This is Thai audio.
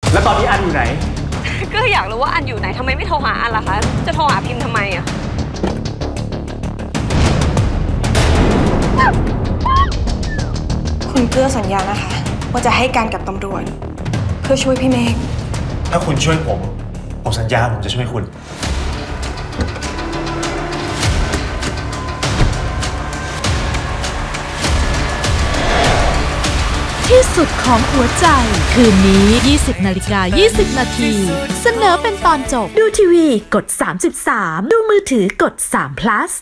แล้วตอนนี้อันอยู่ไหนก็อยากรู้ว่าอันอยู่ไหนทำไมไม่โทรหาอันล่ะคะจะโทรหาพิมพ์ทำไมอะคุณเกื้อสัญญานะคะว่าจะให้การกับตำรวจเพื่อช่วยพี่เมฆถ้าคุณช่วยผมสัญญาผมจะช่วยคุณที่สุดของหัวใจคืนนี้ 20:20 นาทีเสนอเป็นตอนจบดูทีวีกด33ดูมือถือกด3 plus